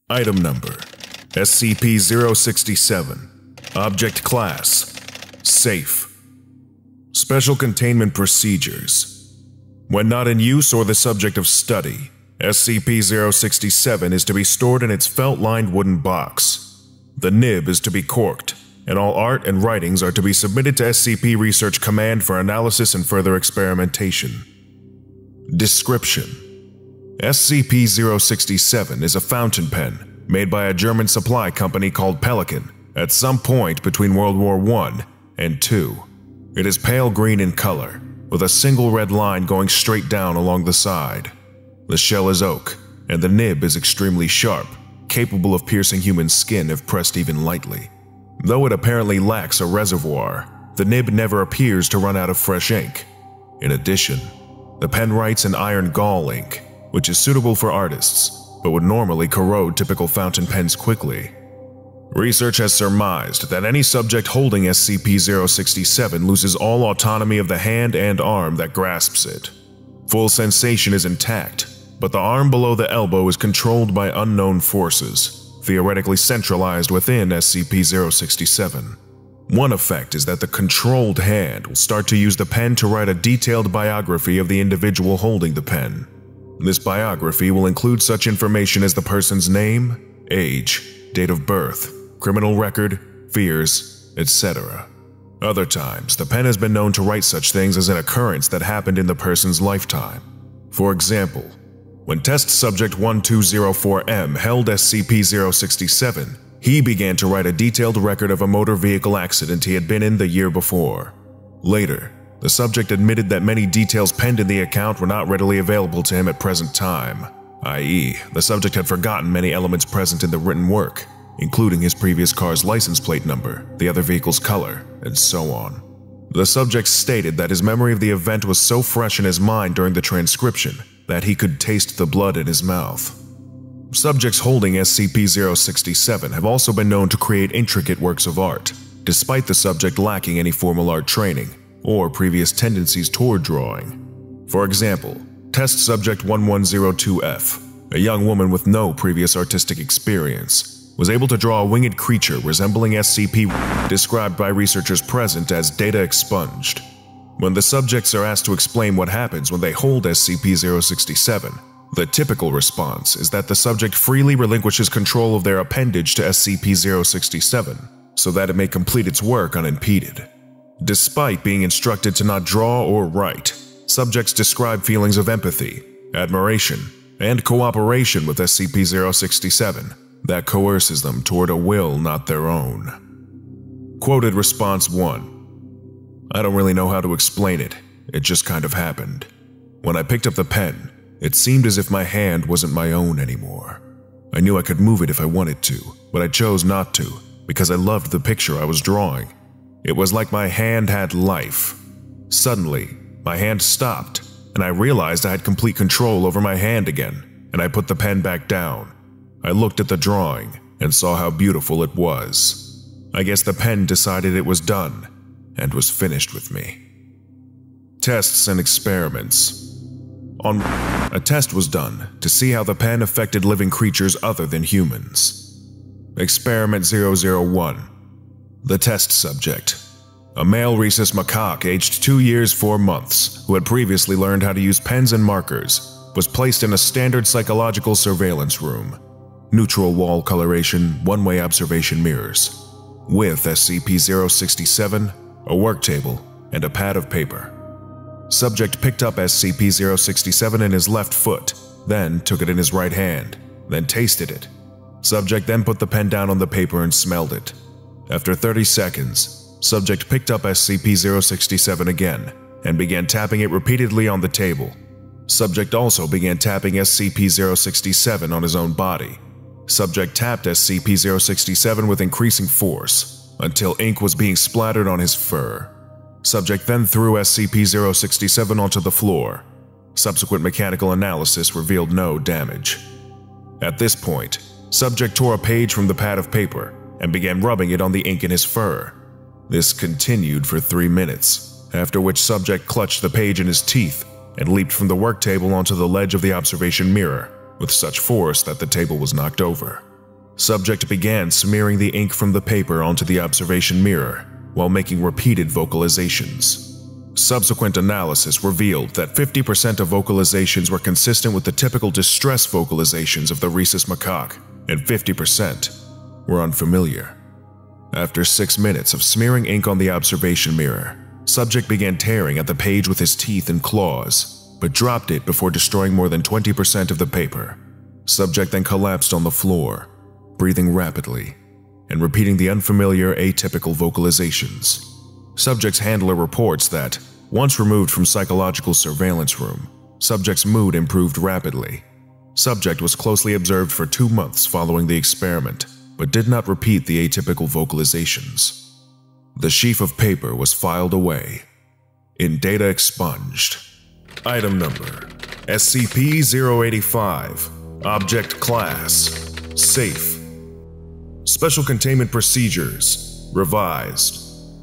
Item Number SCP-067 Object Class Safe Special Containment Procedures. When not in use or the subject of study, SCP-067 is to be stored in its felt-lined wooden box. The nib is to be corked, and all art and writings are to be submitted to SCP Research Command for analysis and further experimentation. Description: SCP-067 is a fountain pen made by a German supply company called Pelican at some point between World War I and II. It is pale green in color, with a single red line going straight down along the side. The shell is oak, and the nib is extremely sharp, capable of piercing human skin if pressed even lightly. Though it apparently lacks a reservoir, the nib never appears to run out of fresh ink. In addition, the pen writes in iron gall ink, which is suitable for artists, but would normally corrode typical fountain pens quickly. Research has surmised that any subject holding SCP-067 loses all autonomy of the hand and arm that grasps it. Full sensation is intact, but the arm below the elbow is controlled by unknown forces, theoretically centralized within SCP-067. One effect is that the controlled hand will start to use the pen to write a detailed biography of the individual holding the pen. This biography will include such information as the person's name, age, date of birth, criminal record, fears, etc. Other times, the pen has been known to write such things as an occurrence that happened in the person's lifetime. For example, when test subject 1204M held SCP-067, he began to write a detailed record of a motor vehicle accident he had been in the year before. Later, the subject admitted that many details penned in the account were not readily available to him at present time, i.e., the subject had forgotten many elements present in the written work, including his previous car's license plate number, the other vehicle's color, and so on. The subject stated that his memory of the event was so fresh in his mind during the transcription that he could taste the blood in his mouth. Subjects holding SCP-067 have also been known to create intricate works of art, despite the subject lacking any formal art training or previous tendencies toward drawing. For example, test subject 1102F, a young woman with no previous artistic experience, was able to draw a winged creature resembling SCP, described by researchers present as data expunged. When the subjects are asked to explain what happens when they hold SCP-067, the typical response is that the subject freely relinquishes control of their appendage to SCP-067 so that it may complete its work unimpeded. Despite being instructed to not draw or write, subjects describe feelings of empathy, admiration, and cooperation with SCP-067 that coerces them toward a will not their own. Quoted Response 1: I don't really know how to explain it, it just kind of happened. When I picked up the pen, it seemed as if my hand wasn't my own anymore. I knew I could move it if I wanted to, but I chose not to because I loved the picture I was drawing. It was like my hand had life. Suddenly, my hand stopped, and I realized I had complete control over my hand again, and I put the pen back down. I looked at the drawing and saw how beautiful it was. I guess the pen decided it was done and was finished with me. Tests and experiments. A test was done to see how the pen affected living creatures other than humans. Experiment 001. The test subject, a male rhesus macaque aged 2 years 4 months who had previously learned how to use pens and markers, was placed in a standard psychological surveillance room. Neutral wall coloration, one-way observation mirrors. With SCP-067, a work table, and a pad of paper. Subject picked up SCP-067 in his left foot, then took it in his right hand, then tasted it. Subject then put the pen down on the paper and smelled it. After 30 seconds, subject picked up SCP-067 again and began tapping it repeatedly on the table. Subject also began tapping SCP-067 on his own body. Subject tapped SCP-067 with increasing force until ink was being splattered on his fur. Subject then threw SCP-067 onto the floor. Subsequent mechanical analysis revealed no damage. At this point, subject tore a page from the pad of paper and began rubbing it on the ink in his fur. This continued for 3 minutes, after which subject clutched the page in his teeth and leaped from the work table onto the ledge of the observation mirror with such force that the table was knocked over. Subject began smearing the ink from the paper onto the observation mirror while making repeated vocalizations. Subsequent analysis revealed that 50% of vocalizations were consistent with the typical distress vocalizations of the rhesus macaque, and 50% were unfamiliar. After 6 minutes of smearing ink on the observation mirror, subject began tearing at the page with his teeth and claws, but dropped it before destroying more than 20% of the paper. Subject then collapsed on the floor, breathing rapidly and repeating the unfamiliar, atypical vocalizations. Subject's handler reports that, once removed from psychological surveillance room, subject's mood improved rapidly. Subject was closely observed for 2 months following the experiment, but did not repeat the atypical vocalizations. The sheaf of paper was filed away. In data expunged. Item number: SCP-085. Object Class: Safe. Special Containment Procedures: Revised.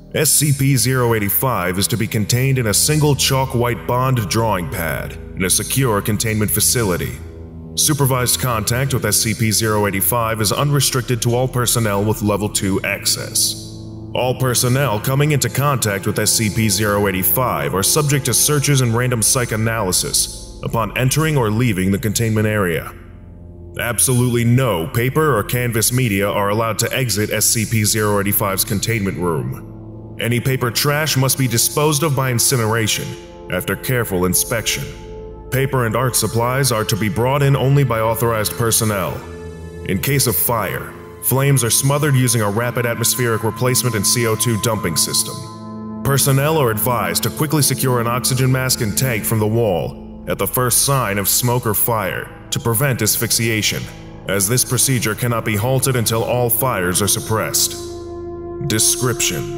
SCP-085 is to be contained in a single chalk-white bond drawing pad in a secure containment facility. Supervised contact with SCP-085 is unrestricted to all personnel with Level 2 access. All personnel coming into contact with SCP-085 are subject to searches and random psychoanalysis upon entering or leaving the containment area. Absolutely no paper or canvas media are allowed to exit SCP-085's containment room. Any paper trash must be disposed of by incineration after careful inspection. Paper and art supplies are to be brought in only by authorized personnel. In case of fire, flames are smothered using a rapid atmospheric replacement and CO2 dumping system. Personnel are advised to quickly secure an oxygen mask and tank from the wall at the first sign of smoke or fire to prevent asphyxiation, as this procedure cannot be halted until all fires are suppressed. Description: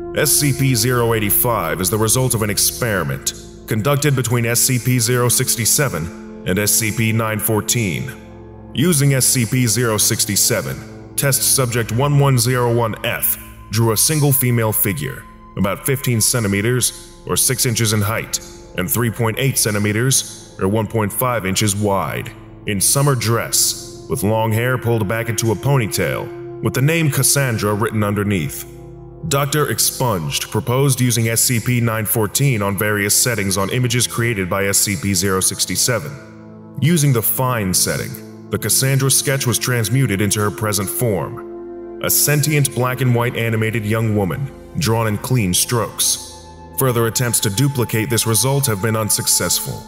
SCP-085 is the result of an experiment conducted between SCP-067 and SCP-914. Using SCP-067, Test Subject 1101-F drew a single female figure, about 15 centimeters or 6 inches in height, and 3.8 centimeters or 1.5 inches wide, in summer dress, with long hair pulled back into a ponytail, with the name Cassandra written underneath. Dr. Expunged proposed using SCP-914 on various settings on images created by SCP-067. Using the Fine setting, the Cassandra sketch was transmuted into her present form. A sentient black and white animated young woman, drawn in clean strokes. Further attempts to duplicate this result have been unsuccessful.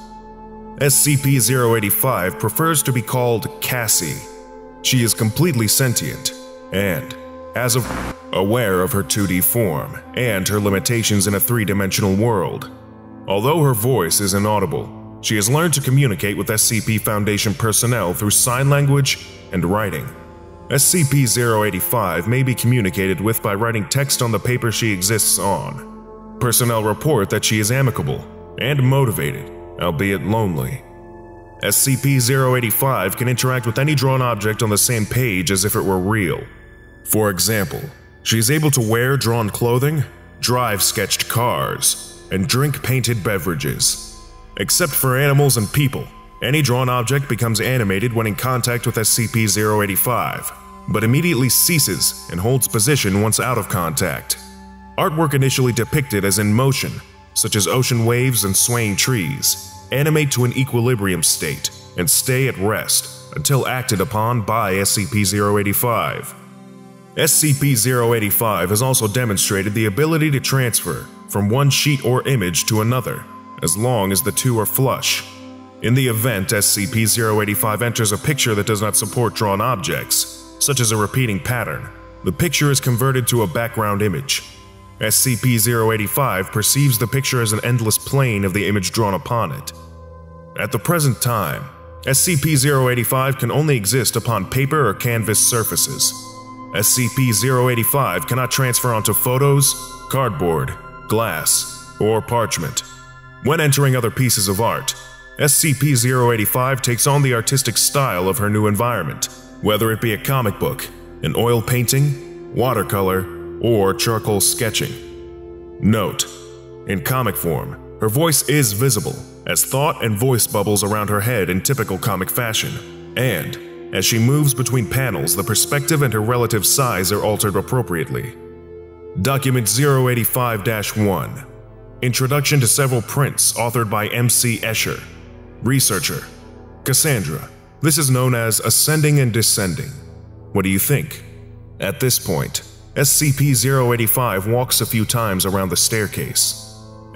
SCP-085 prefers to be called Cassy. She is completely sentient, and, as of aware of her 2D form and her limitations in a 3-dimensional world. Although her voice is inaudible, she has learned to communicate with SCP Foundation personnel through sign language and writing. SCP-085 may be communicated with by writing text on the paper she exists on. Personnel report that she is amicable and motivated, albeit lonely. SCP-085 can interact with any drawn object on the same page as if it were real. For example, she is able to wear drawn clothing, drive sketched cars, and drink painted beverages. Except for animals and people, any drawn object becomes animated when in contact with SCP-085, but immediately ceases and holds position once out of contact. Artwork initially depicted as in motion, such as ocean waves and swaying trees, animate to an equilibrium state and stay at rest until acted upon by SCP-085. SCP-085 has also demonstrated the ability to transfer from one sheet or image to another, as long as the two are flush. In the event SCP-085 enters a picture that does not support drawn objects, such as a repeating pattern, the picture is converted to a background image. SCP-085 perceives the picture as an endless plane of the image drawn upon it. At the present time, SCP-085 can only exist upon paper or canvas surfaces. SCP-085 cannot transfer onto photos, cardboard, glass, or parchment. When entering other pieces of art, SCP-085 takes on the artistic style of her new environment, whether it be a comic book, an oil painting, watercolor, or charcoal sketching. Note: in comic form, her voice is visible, as thought and voice bubbles around her head in typical comic fashion, and, As she moves between panels, the perspective and her relative size are altered appropriately. Document 085-1. Introduction to several prints authored by M.C. Escher. Researcher: Cassandra. This is known as ascending and descending. What do you think? At this point, SCP-085 walks a few times around the staircase.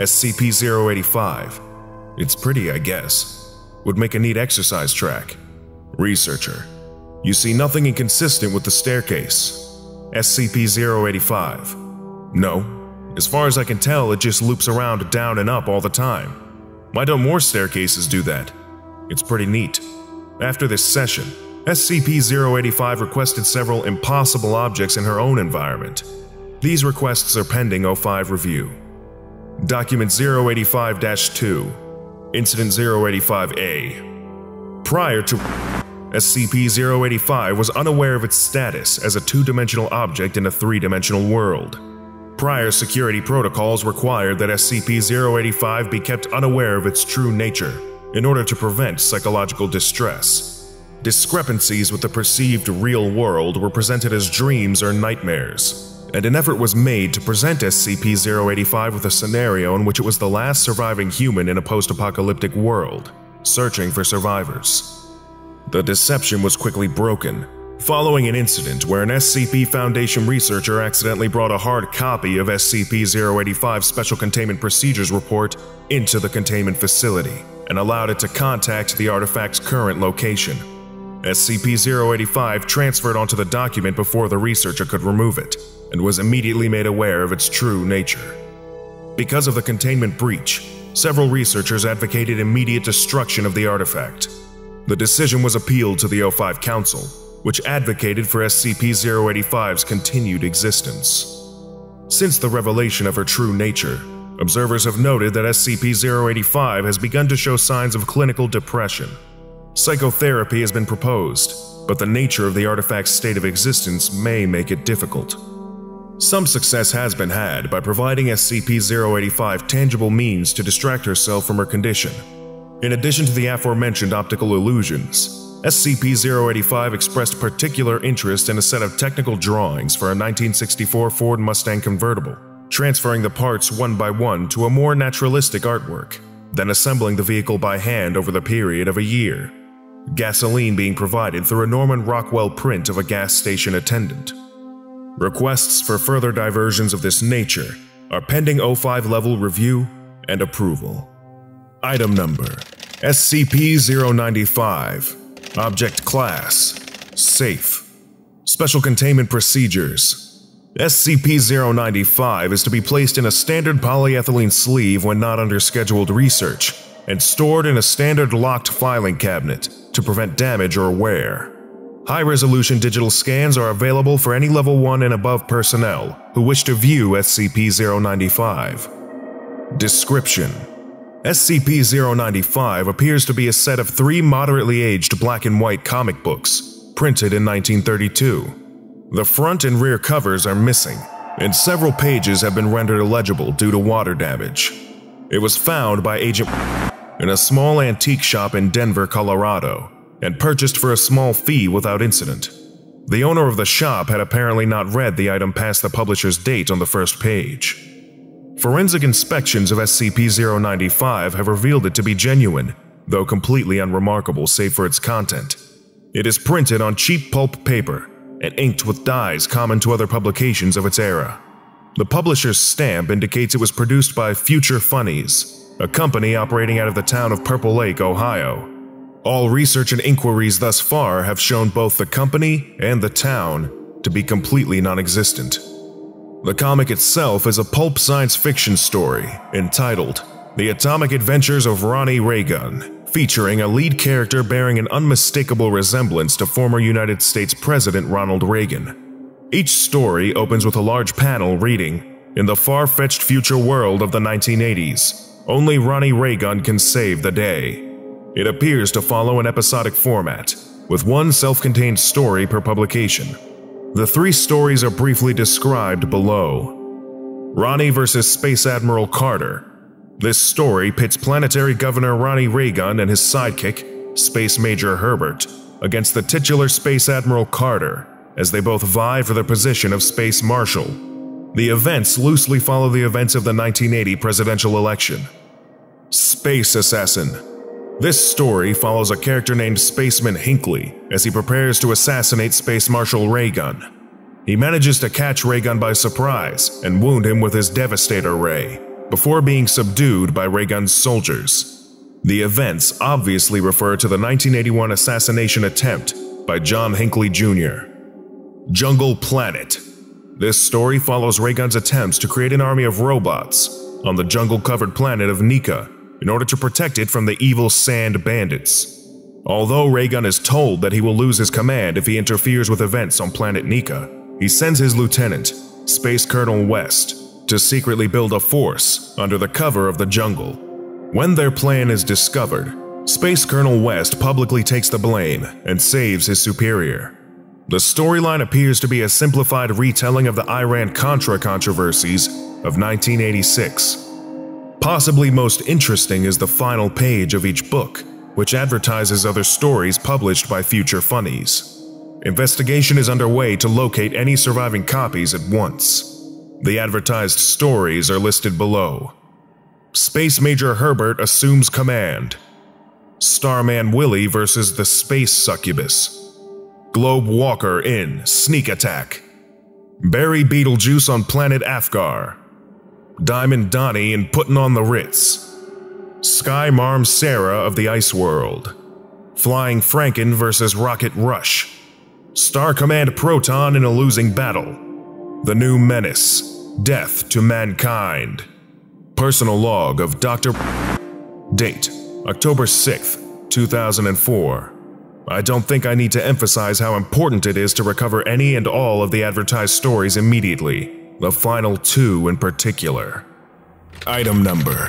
SCP-085. It's pretty, I guess. Would make a neat exercise track. Researcher: You see nothing inconsistent with the staircase. SCP-085. No. As far as I can tell, it just loops around down and up all the time. Why don't more staircases do that? It's pretty neat. After this session, SCP-085 requested several impossible objects in her own environment. These requests are pending O5 review. Document 085-2. Incident 085-A. Prior to SCP-085 was unaware of its status as a two-dimensional object in a three-dimensional world. Prior security protocols required that SCP-085 be kept unaware of its true nature in order to prevent psychological distress. Discrepancies with the perceived real world were presented as dreams or nightmares, and an effort was made to present SCP-085 with a scenario in which it was the last surviving human in a post-apocalyptic world, searching for survivors. The deception was quickly broken, following an incident where an SCP Foundation researcher accidentally brought a hard copy of SCP-085's Special Containment Procedures report into the containment facility and allowed it to contact the artifact's current location. SCP-085 transferred onto the document before the researcher could remove it, and was immediately made aware of its true nature. Because of the containment breach, several researchers advocated immediate destruction of the artifact. The decision was appealed to the O5 Council, which advocated for SCP-085's continued existence. Since the revelation of her true nature, observers have noted that SCP-085 has begun to show signs of clinical depression. Psychotherapy has been proposed, but the nature of the artifact's state of existence may make it difficult. Some success has been had by providing SCP-085 tangible means to distract herself from her condition. In addition to the aforementioned optical illusions, SCP-085 expressed particular interest in a set of technical drawings for a 1964 Ford Mustang convertible, transferring the parts one by one to a more naturalistic artwork, then assembling the vehicle by hand over the period of a year. Gasoline being provided through a Norman Rockwell print of a gas station attendant. Requests for further diversions of this nature are pending O5 level review and approval. Item number: SCP-095. Object Class: Safe. Special Containment Procedures: SCP-095 is to be placed in a standard polyethylene sleeve when not under scheduled research, and stored in a standard locked filing cabinet to prevent damage or wear. High-resolution digital scans are available for any Level 1 and above personnel who wish to view SCP-095. Description: SCP-095 appears to be a set of 3 moderately aged black and white comic books, printed in 1932. The front and rear covers are missing, and several pages have been rendered illegible due to water damage. It was found by Agent in a small antique shop in Denver, Colorado, and purchased for a small fee without incident. The owner of the shop had apparently not read the item past the publisher's date on the first page. Forensic inspections of SCP-095 have revealed it to be genuine, though completely unremarkable save for its content. It is printed on cheap pulp paper and inked with dyes common to other publications of its era. The publisher's stamp indicates it was produced by Future Funnies, a company operating out of the town of Purple Lake, Ohio. All research and inquiries thus far have shown both the company and the town to be completely non-existent. The comic itself is a pulp science fiction story entitled The Atomic Adventures of Ronnie Raygun, featuring a lead character bearing an unmistakable resemblance to former United States President Ronald Reagan. Each story opens with a large panel reading, "In the far-fetched future world of the 1980s, only Ronnie Raygun can save the day." It appears to follow an episodic format, with one self-contained story per publication. The 3 stories are briefly described below. Ronnie vs. Space Admiral Carter. This story pits planetary governor Ronnie Raygun and his sidekick, Space Major Herbert, against the titular Space Admiral Carter, as they both vie for the position of Space Marshal. The events loosely follow the events of the 1980 presidential election. Space Assassin. This story follows a character named Spaceman Hinckley as he prepares to assassinate Space Marshal Raygun. He manages to catch Raygun by surprise and wound him with his Devastator Ray, before being subdued by Raygun's soldiers. The events obviously refer to the 1981 assassination attempt by John Hinckley Jr. Jungle Planet. This story follows Raygun's attempts to create an army of robots on the jungle-covered planet of Nika in order to protect it from the evil Sand Bandits. Although Raygun is told that he will lose his command if he interferes with events on planet Nika, he sends his lieutenant, Space Colonel West, to secretly build a force under the cover of the jungle. When their plan is discovered, Space Colonel West publicly takes the blame and saves his superior. The storyline appears to be a simplified retelling of the Iran-Contra controversies of 1986. Possibly most interesting is the final page of each book, which advertises other stories published by future funnies. Investigation is underway to locate any surviving copies at once. The advertised stories are listed below. Space Major Herbert assumes command. Starman Willie versus the Space Succubus. Globe Walker in Sneak Attack. Barry Beetlejuice on planet Afgar. Diamond Donnie in Puttin' on the Ritz. Sky Marm Sarah of the Ice World. Flying Franken versus Rocket Rush. Star Command Proton in a losing battle. The New Menace. Death to Mankind. Personal log of Dr. Date: October 6th, 2004. I don't think I need to emphasize how important it is to recover any and all of the advertised stories immediately, the final two in particular. Item number: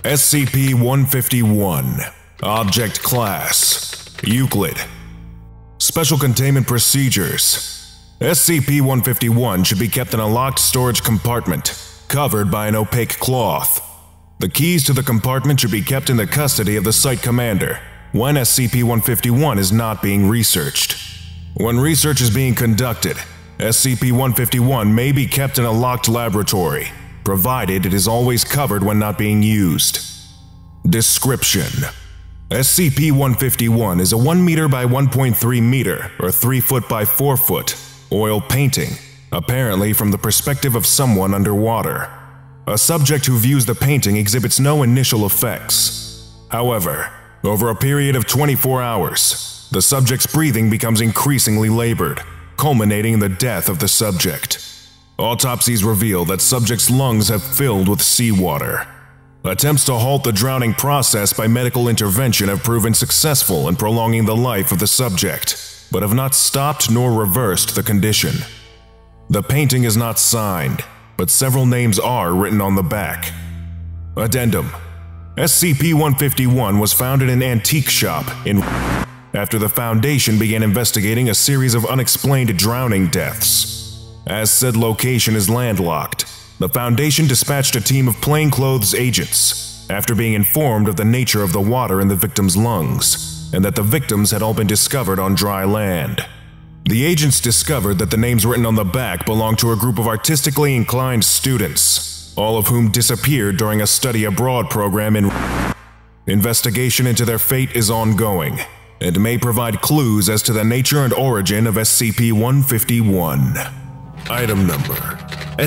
SCP-151. Object Class: Euclid. Special Containment Procedures: SCP-151 should be kept in a locked storage compartment, covered by an opaque cloth. The keys to the compartment should be kept in the custody of the Site Commander when SCP-151 is not being researched. When research is being conducted, SCP-151 may be kept in a locked laboratory, provided it is always covered when not being used. Description: SCP-151 is a 1 meter by 1.3 meter or 3 foot by 4 foot oil painting, apparently from the perspective of someone underwater. A subject who views the painting exhibits no initial effects. However, over a period of 24 hours, the subject's breathing becomes increasingly labored, culminating in the death of the subject. Autopsies reveal that subject's lungs have filled with seawater. Attempts to halt the drowning process by medical intervention have proven successful in prolonging the life of the subject, but have not stopped nor reversed the condition. The painting is not signed, but several names are written on the back. Addendum: SCP-151 was found in an antique shop in after the Foundation began investigating a series of unexplained drowning deaths. As said location is landlocked, the Foundation dispatched a team of plainclothes agents after being informed of the nature of the water in the victims' lungs, and that the victims had all been discovered on dry land. The agents discovered that the names written on the back belonged to a group of artistically inclined students, all of whom disappeared during a study abroad program in Investigation into their fate is ongoing, and may provide clues as to the nature and origin of SCP-151. Item number: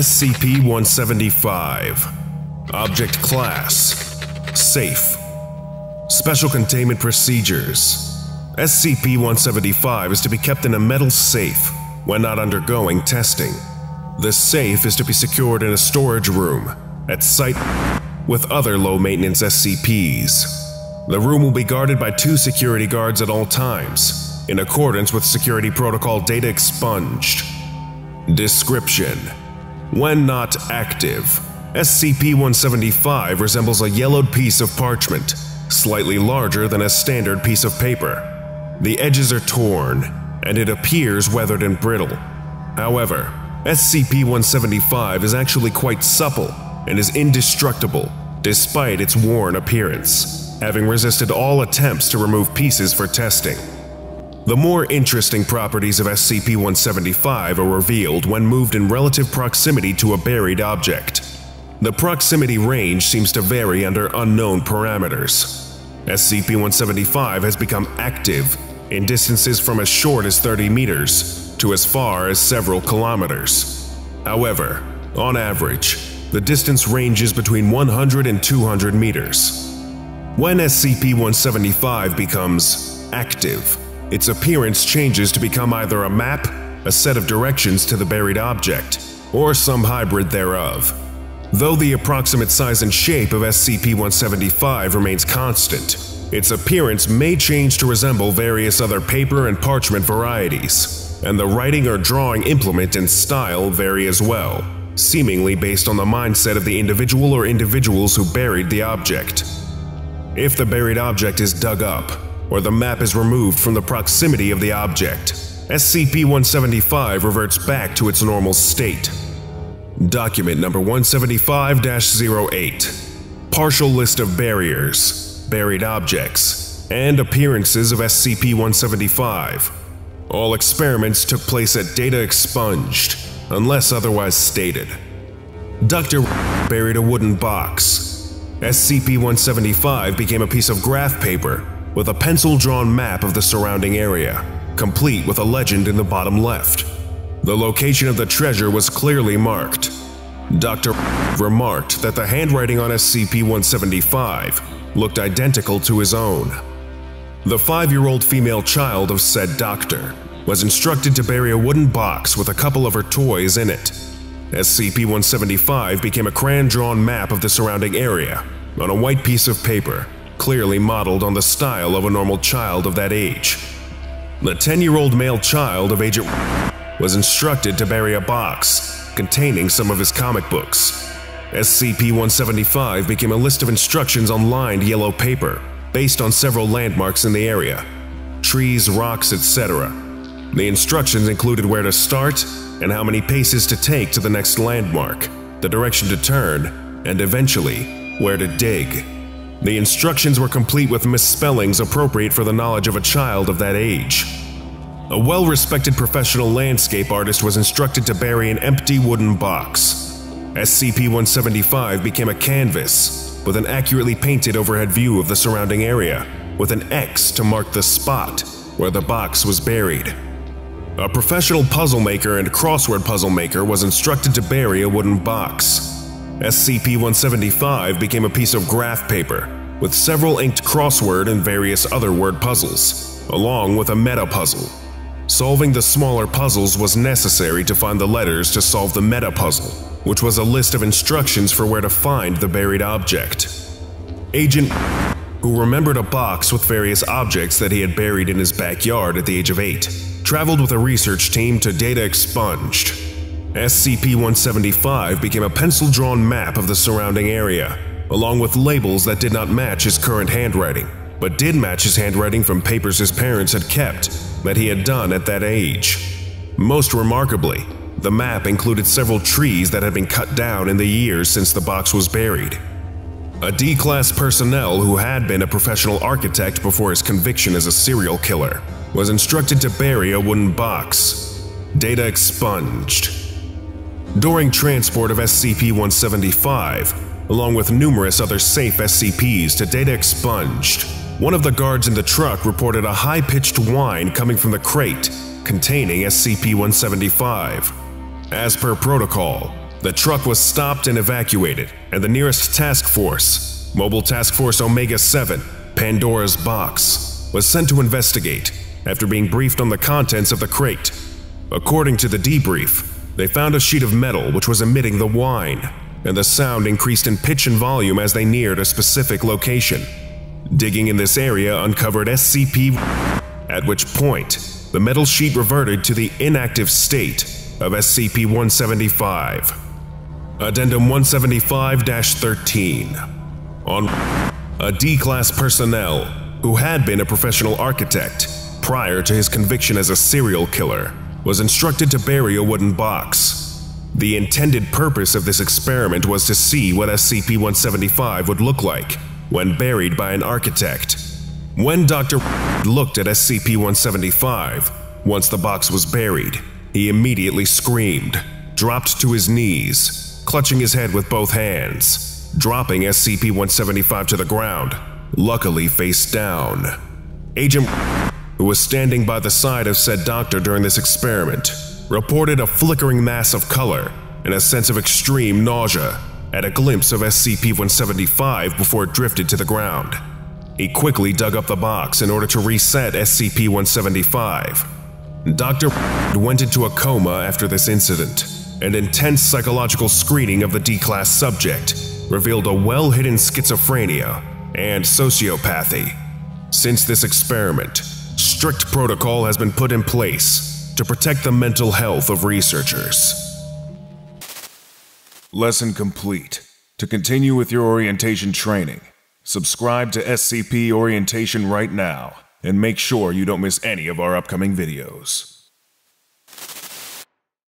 SCP-175. Object Class: Safe. Special Containment Procedures: SCP-175 is to be kept in a metal safe when not undergoing testing. The safe is to be secured in a storage room at site with other low-maintenance SCPs. The room will be guarded by 2 security guards at all times, in accordance with security protocol data expunged. Description: when not active, SCP-175 resembles a yellowed piece of parchment, slightly larger than a standard piece of paper. The edges are torn, and it appears weathered and brittle. However, SCP-175 is actually quite supple and is indestructible despite its worn appearance, having resisted all attempts to remove pieces for testing. The more interesting properties of SCP-175 are revealed when moved in relative proximity to a buried object. The proximity range seems to vary under unknown parameters. SCP-175 has become active in distances from as short as 30 meters to as far as several kilometers. However, on average, the distance ranges between 100 and 200 meters. When SCP-175 becomes active, its appearance changes to become either a map, a set of directions to the buried object, or some hybrid thereof. Though the approximate size and shape of SCP-175 remains constant, its appearance may change to resemble various other paper and parchment varieties, and the writing or drawing implement and style vary as well, seemingly based on the mindset of the individual or individuals who buried the object. If the buried object is dug up, or the map is removed from the proximity of the object, SCP-175 reverts back to its normal state. Document number 175-08. Partial list of barriers, buried objects, and appearances of SCP-175. All experiments took place at data expunged, unless otherwise stated. Dr. buried a wooden box. SCP-175 became a piece of graph paper with a pencil-drawn map of the surrounding area, complete with a legend in the bottom left. The location of the treasure was clearly marked. Dr. remarked that the handwriting on SCP-175 looked identical to his own. The 5-year-old female child of said doctor was instructed to bury a wooden box with a couple of her toys in it. SCP-175 became a crayon-drawn map of the surrounding area on a white piece of paper, clearly modeled on the style of a normal child of that age. The 10-year-old male child of age was instructed to bury a box containing some of his comic books. SCP-175 became a list of instructions on lined yellow paper based on several landmarks in the area, trees, rocks, etc. The instructions included where to start and how many paces to take to the next landmark, the direction to turn, and eventually, where to dig. The instructions were complete with misspellings appropriate for the knowledge of a child of that age. A well-respected professional landscape artist was instructed to bury an empty wooden box. SCP-175 became a canvas with an accurately painted overhead view of the surrounding area, with an X to mark the spot where the box was buried. A professional puzzle maker and crossword puzzle maker was instructed to bury a wooden box. SCP-175 became a piece of graph paper with several inked crossword and various other word puzzles, along with a meta puzzle. Solving the smaller puzzles was necessary to find the letters to solve the meta puzzle, which was a list of instructions for where to find the buried object. Agent, who remembered a box with various objects that he had buried in his backyard at the age of 8, traveled with a research team to data expunged. SCP-175 became a pencil-drawn map of the surrounding area, along with labels that did not match his current handwriting, but did match his handwriting from papers his parents had kept that he had done at that age. Most remarkably, the map included several trees that had been cut down in the years since the box was buried. A D-Class personnel who had been a professional architect before his conviction as a serial killer was instructed to bury a wooden box. Data expunged. During transport of SCP-175, along with numerous other safe SCPs to data expunged, one of the guards in the truck reported a high-pitched whine coming from the crate containing SCP-175. As per protocol, the truck was stopped and evacuated, and the nearest task force, Mobile Task Force Omega-7, Pandora's Box, was sent to investigate after being briefed on the contents of the crate. According to the debrief, they found a sheet of metal which was emitting the whine, and the sound increased in pitch and volume as they neared a specific location. Digging in this area uncovered SCP, at which point the metal sheet reverted to the inactive state of SCP-175. Addendum 175-13. On a D-Class personnel who had been a professional architect prior to his conviction as a serial killer was instructed to bury a wooden box. The intended purpose of this experiment was to see what SCP-175 would look like when buried by an architect. When Dr. looked at SCP-175, once the box was buried, he immediately screamed, dropped to his knees, clutching his head with both hands, dropping SCP-175 to the ground, luckily face down. Agent, who was standing by the side of said doctor during this experiment, reported a flickering mass of color and a sense of extreme nausea at a glimpse of SCP-175 before it drifted to the ground. He quickly dug up the box in order to reset SCP-175. Dr. went into a coma after this incident, and intense psychological screening of the D-Class subject revealed a well-hidden schizophrenia and sociopathy. Since this experiment, strict protocol has been put in place to protect the mental health of researchers. Lesson complete. To continue with your orientation training, subscribe to SCP Orientation right now, and make sure you don't miss any of our upcoming videos.